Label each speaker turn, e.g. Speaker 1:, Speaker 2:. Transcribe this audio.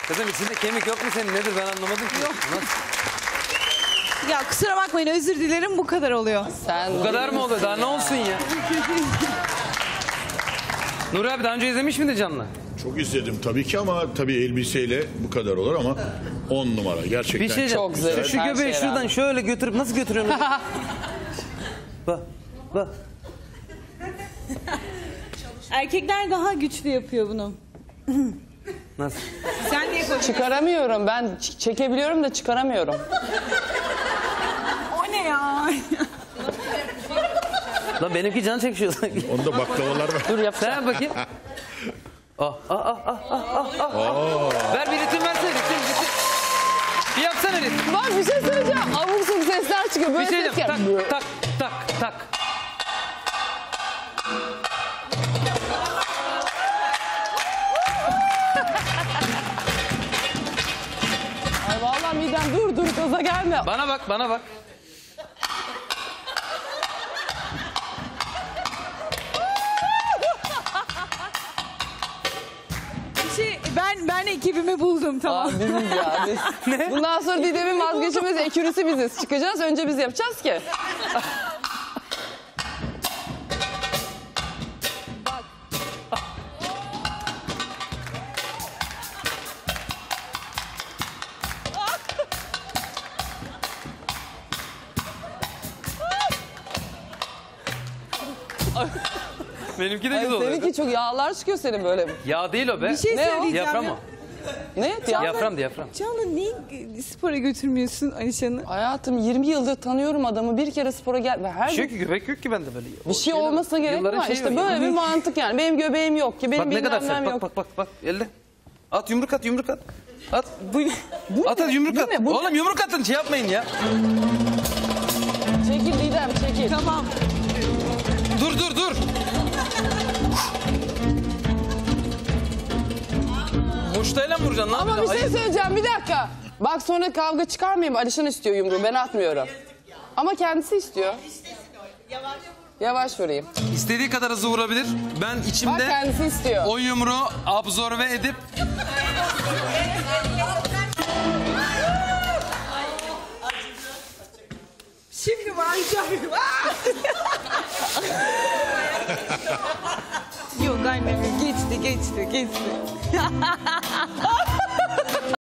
Speaker 1: Kızım içinde kemik yok mu senin? Nedir ben anlamadım ki.
Speaker 2: Yok.
Speaker 1: Nasıl?
Speaker 2: Ya kusura bakmayın, özür dilerim, bu kadar oluyor.
Speaker 1: Bu kadar mı oluyor? Daha ne olsun ya? Nuri abi daha önce izlemiş miydin canlı?
Speaker 3: Çok izledim tabii ki ama tabii elbiseyle bu kadar olur ama 10 numara gerçekten.
Speaker 1: Bir şey diyeceğim.
Speaker 4: Çok güzel.
Speaker 1: Şu
Speaker 4: Her
Speaker 1: göbeği
Speaker 4: şeye
Speaker 1: şuradan
Speaker 4: rağmen.
Speaker 1: şöyle götürüp nasıl götürüyorsun? Bak. Bak.
Speaker 2: Erkekler daha güçlü yapıyor bunu.
Speaker 1: Nasıl?
Speaker 2: Sen niye koşuyorsun?
Speaker 4: Çıkaramıyorum ben. Çekebiliyorum da çıkaramıyorum.
Speaker 2: O ne ya?
Speaker 1: Lan benimki can çekişiyor sanki.
Speaker 3: Onda baklavalar var.
Speaker 1: Dur yap. Sen yap bakayım. Ver bir ritim versene ritim. Bir yapsana ritim.
Speaker 4: Bak bir şey söyleyeceğim. Abuk sabuk sesler çıkıyor.
Speaker 1: Bir
Speaker 4: Böyle
Speaker 1: şey
Speaker 4: ses
Speaker 1: diyeceğim.
Speaker 4: geliyor.
Speaker 1: Tak tak tak tak.
Speaker 4: Ay vallahi midem dur gaza gelme.
Speaker 1: Bana bak bana bak.
Speaker 2: Ben ekibimi buldum, tamam.
Speaker 4: Aa, biziz ya biz.
Speaker 1: Ne?
Speaker 4: Bundan sonra Didem'in vazgeçilmez ekürüsü biziz. Çıkacağız önce biz yapacağız ki.
Speaker 1: Benimki de
Speaker 4: Ay,
Speaker 1: güzel oluyor.
Speaker 4: seninki çok yağlar çıkıyor senin böyle.
Speaker 1: Yağ değil o be.
Speaker 2: Bir şey
Speaker 4: Ne o?
Speaker 2: söyleyeceğim.
Speaker 1: Diyafram
Speaker 2: ya.
Speaker 1: o.
Speaker 4: Ne?
Speaker 1: Diyafram diyafram.
Speaker 2: Canlı niye spora götürmüyorsun Alişan'ı?
Speaker 4: Hayatım 20 yıldır tanıyorum adamı. Bir kere spora gel. Ve her
Speaker 1: Bir şey
Speaker 4: gün
Speaker 1: yok ki göbek yok ki bende böyle.
Speaker 4: bir şey olmasına gerek
Speaker 1: Yılların
Speaker 4: var.
Speaker 1: şeyi
Speaker 4: İşte
Speaker 1: var.
Speaker 4: böyle bir mantık yani. Benim göbeğim yok ki. Benim
Speaker 1: Bak ne kadar
Speaker 4: bilmem
Speaker 1: sert.
Speaker 4: yok.
Speaker 1: Bak elde. At yumruk at. At.
Speaker 4: Bu
Speaker 1: At hadi yumruk
Speaker 4: Bu
Speaker 1: at.
Speaker 4: ne? Bu
Speaker 1: Oğlum yumruk atın şey yapmayın ya.
Speaker 4: Çekil Didem çekil.
Speaker 2: Tamam.
Speaker 1: Dur. Muştayla mı vuracaksın? Ne
Speaker 4: Ama bir
Speaker 1: yapacaksın?
Speaker 4: şey söyleyeceğim bir dakika. Bak sonra kavga çıkarmayayım. Alişan istiyor yumruğu ben atmıyorum. Ama kendisi istiyor. Yavaş vurayım.
Speaker 1: İstediği kadar hızlı vurabilir. Ben
Speaker 4: Bak
Speaker 1: içimde
Speaker 4: kendisi istiyor.
Speaker 1: o yumruğu absorbe edip
Speaker 2: Şimdi varacağım. Yok anne, geçti.